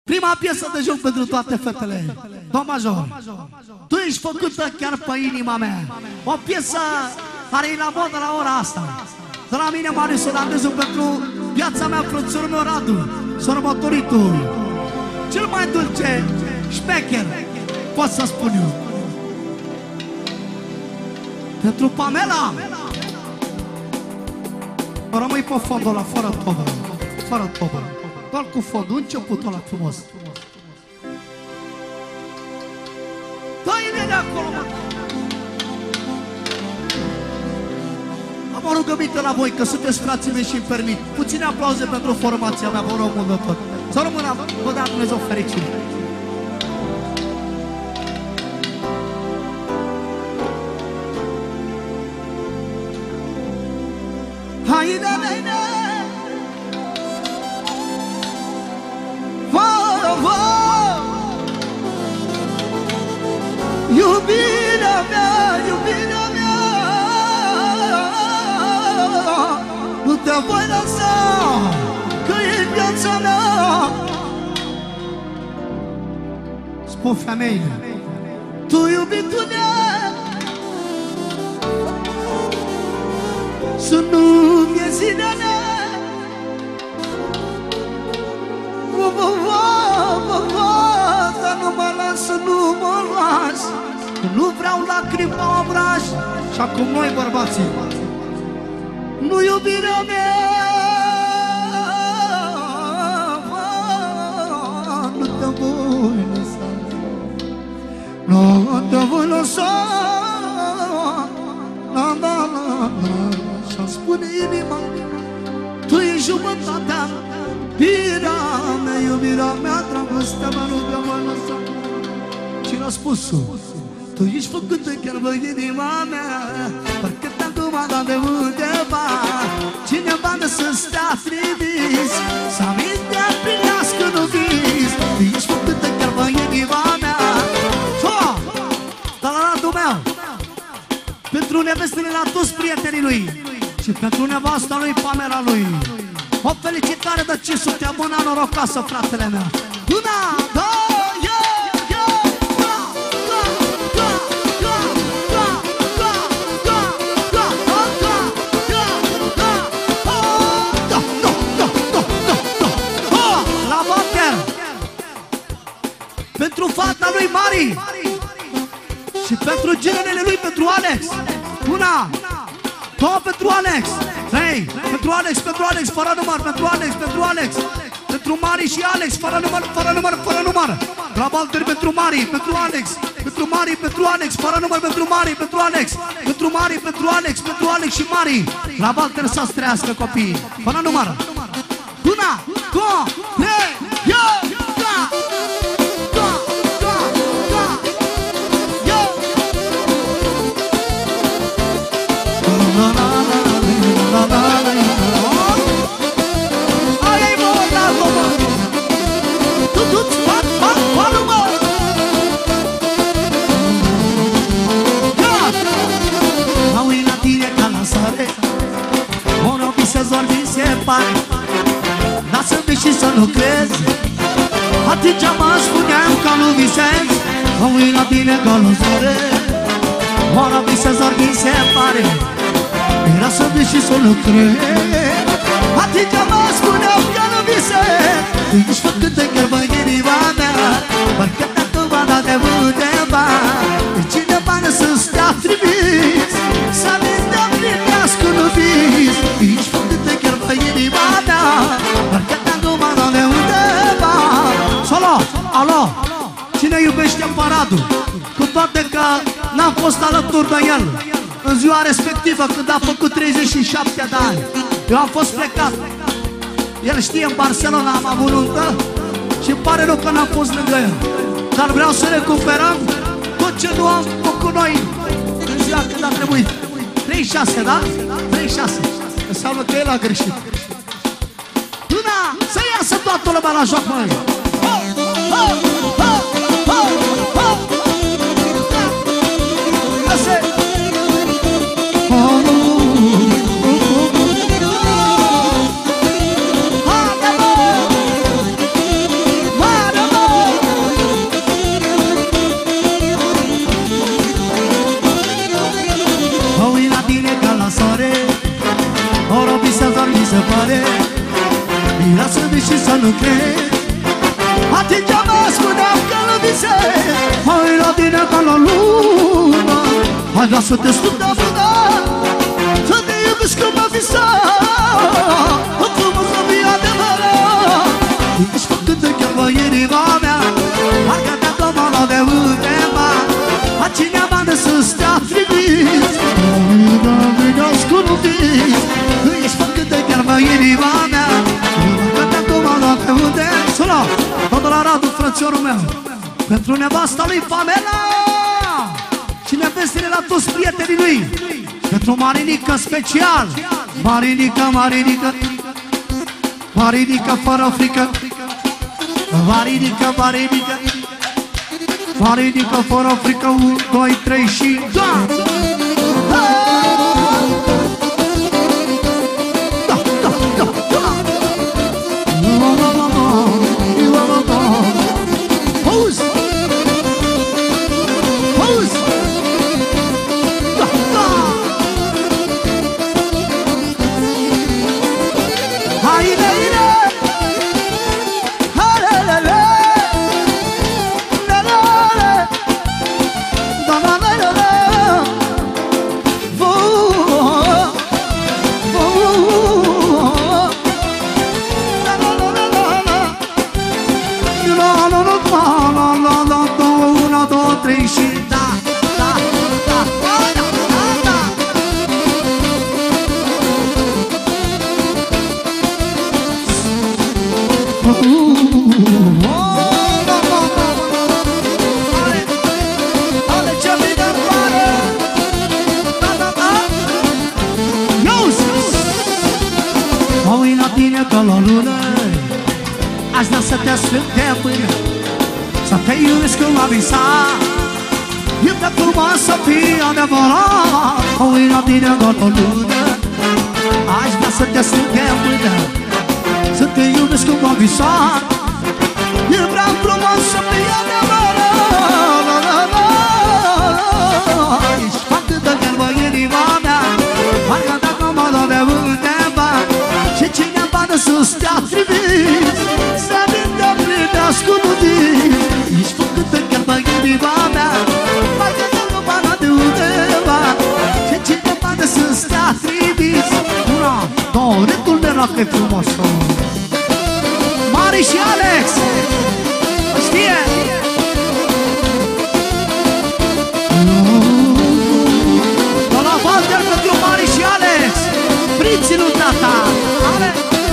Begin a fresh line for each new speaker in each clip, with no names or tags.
Prima piesă de joc pentru toate fetele. Do major, tu ești făcută chiar pe inima mea. O piesă care e la modă la ora asta. De la mine, Marius Olandezu, pentru viața mea, frățorul meu Radu, sărbătoritul cel mai dulce șmecher, pot să spun eu. Pentru Pamela, rămâi pe fondul ăla, fără tobă, fără tobă, doar cu fondul, începutul ăla frumos. Dă-i de acolo, mă! Am o rugăminte la voi, că sunteți frații mei și îmi permit. Puține aplauze pentru formația mea, vă rog mult de tot. Să rămână, vă dea Dumnezeu fericire. Haide, haide! Iubirea mea, iubirea mea, nu te voi lăsa, că e viața mea. Spun femeile, tu iubitule, să nu-mi e zilele. Dar nu mă las, să nu mă las, că nu vreau lacrimi pe obraj. Și acum noi, bărbații, nu iubirea mea, nu te voi lăsa, nu te voi lăsa, la la la la. Și-mi spune inima, tu ești jumătatea, iubirea mea, dragostea mea, nu te voi lăsa. Și răspunsul, tu ești făcută chiar pe inima mea, parcă te-am comandat de undeva, cineva de să stea trimis, să amintea primească nu vis. Tu ești făcută chiar pe inima mea. Dar la rândul meu, pentru nevestele la toți prietenii lui și pentru nevasta lui, Pamela lui, o felicitare de 500 bună norocoasă, fratele meu. Una, două, la Walter, pentru fata lui Mari și pentru genele lui, pentru Alex. Una, două pentru Alex. Trei, pentru Alex, fără număr, pentru Alex, pentru Mari și Alex, fără număr. La Walter pentru Mari, pentru Alex, pentru Mari, pentru Alex, fără număr, pentru Mari, pentru Alex, pentru Mari, pentru Alex și Mari. La Walter să-ți trăiască copiii, fără număr. Una, două, trei, lasă-mi și să nu crezi, atunci mă spuneam că nu visez. Mă uit la tine ca la soare, mă rog visez, ori mi se pare. Lasă-mi și să nu crezi, atunci mă spuneam că nu visez. Tu ești făcută chiar pe inima mea, parcă te-am comandat de undeva, de cineva ne să stea trimis, să amintea primească nu vis. Tu ești făcută chiar pe inima mea, parcă te-am comandat de undeva. Solo, alo, cine iubește Paradul? Cu toate că n-am fost alături de el în ziua respectivă, când a făcut 37 de ani. Eu am fost plecat, el știe, în Barcelona am avut nuntă și îmi pare rău că n-am fost lângă el. Dar vreau să recuperăm tot ce nu am făcut noi în ziua când a trebuit. 36, da? 36. Înseamnă că el a greșit. Una, să iasă toată lumea la joc, măi! Mano! nu crezi. Atingeam-mă, spuneam că nu visezi. Hai la tine ca la lună. Hai lasă să te scund de mână, să te iubesc cum mă visa. Acum o să fie adevărat. Ești făcut de chiar la inima mea, parcă dacă mă lua de undeva. A cine bani să stea trimis, bine ascultiți. Ești făcut de chiar la inima mea, parcă dacă mă lua de undeva. Sună, totul la Radu, frățiorul meu, pentru nevasta lui Pamela. Cine vesele la toți prietenii lui, pentru Marinica special. Marinica, Marinica, Marinica fără frică. Marinica, Marinica, Marinica fără frică. 1, 2, 3 și da! Da, da, da, da! Auzi! Auzi! Da, da! Haide, haide! Aș vrea să te asfânt de mână, să te iubesc cum am visat. E prea frumos să fii adevărat. Mă uit la tine doar o lună. Aș vrea să te asfânt de mână, să te iubesc cum am visat. E prea frumos să fii adevărat. Ești foarte de gândă inima mea, parcă dacă mă dau de undeva. Și cineva de sus te-a trimis, să vin de plin de ascultit. Ești făcută chiar pe inima mea, parcă dacă mă dau de undeva. Și cineva de sus te-a trimis. Una, două, rândul de rock e frumos. Mari și Alex știe. La la Walter pentru Mari și Alex, prinții lui tata. Ale!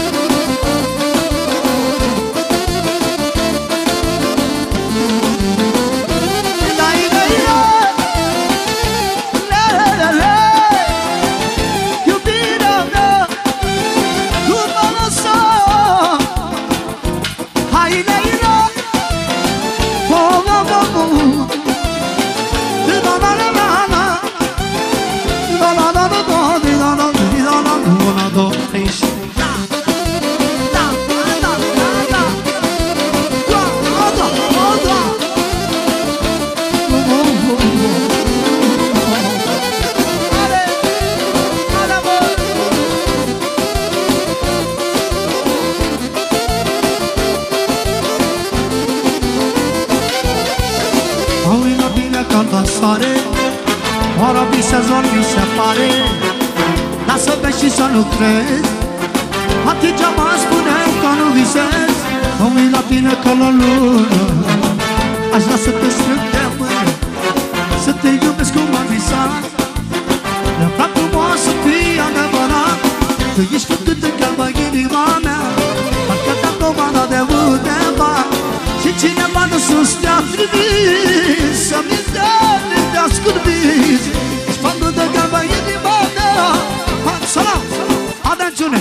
Ora visezor mi se pare, lasă vezi și să nu crezi. Atingeam-mă, spuneam că nu visezi. Mă uit la tine ca la lună. Aș vrea să te strâng de mână, să te iubesc cum am visat. E prea frumos să fii adevărat, că ești făcut de calma inima mea, parcă te-am domanat de undeva. Și cineva de sus te-a trimis, să-mi te ascultiți. Ești făcut de calma inima mea. Salam! Atențiune!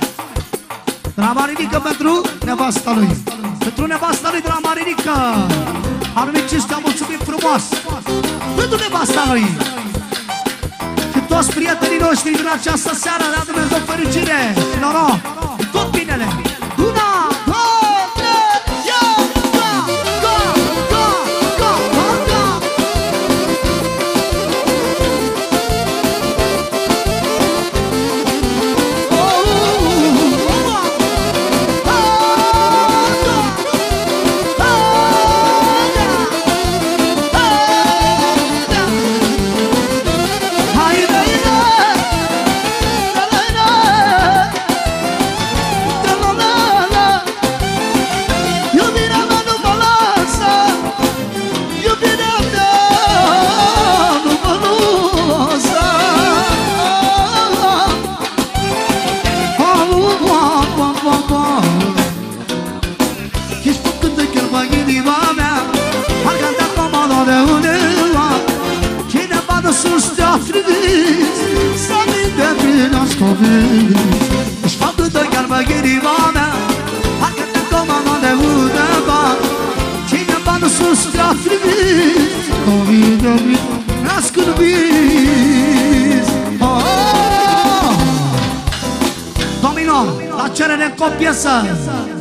De la Marinică pentru nevasta lui, pentru nevasta lui de la Marinică. Arunit cinstea, mulțumim frumos pentru nevasta lui și toți prietenii noștri din această seară. Le-a Dumnezeu fericire și noroc, tot binele. Una, două, trei, ia, ga, ga, ga, ga, ga, ga. Oh, oh, oh, oh. Ești făcut de chiar inima mea. Parcă am dat comanda de undeva. Cine vadă sus te-a trimis să minte prin ascoviți. Ești făcut de chiar inima mea. Parcă am dat comanda de undeva. Cine vadă sus te-a trimis să minte prin ascoviți. Domino, la cerere cu o piesă